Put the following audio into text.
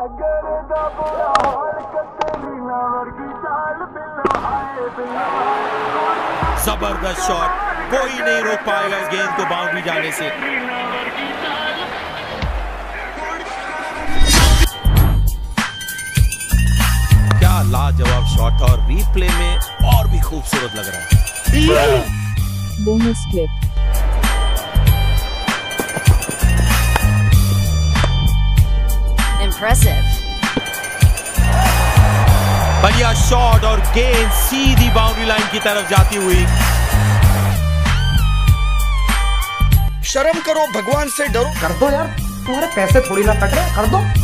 जबरदस्त शॉट, कोई नहीं रोक पाएगा इस गेंद को बाउंड्री जाने से। क्या लाजवाब शॉट और रिप्ले में और भी खूबसूरत लग रहा है। Bonus clip. Impressive. बढ़िया शॉट और गेंद सीधी बाउंड्री लाइन की तरफ जाती हुई। शर्म करो, भगवान से डरो। कर दो यार, तुम्हारे पैसे थोड़ी ना कट रहे, कर दो।